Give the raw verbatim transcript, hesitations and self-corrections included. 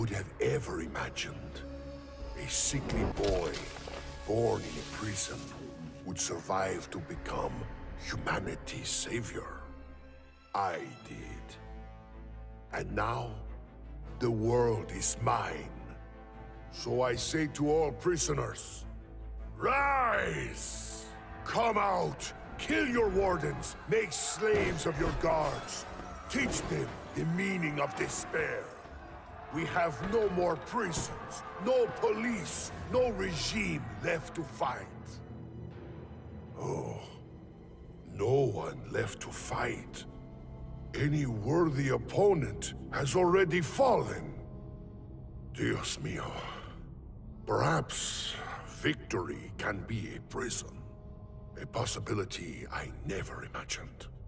could have ever imagined a sickly boy born in a prison would survive to become humanity's savior. I did. And now, the world is mine. So I say to all prisoners, rise! Come out! Kill your wardens! Make slaves of your guards! Teach them the meaning of despair! We have no more prisons, no police, no regime left to fight. Oh, no one left to fight. Any worthy opponent has already fallen. Dios mío. Perhaps victory can be a prison. A possibility I never imagined.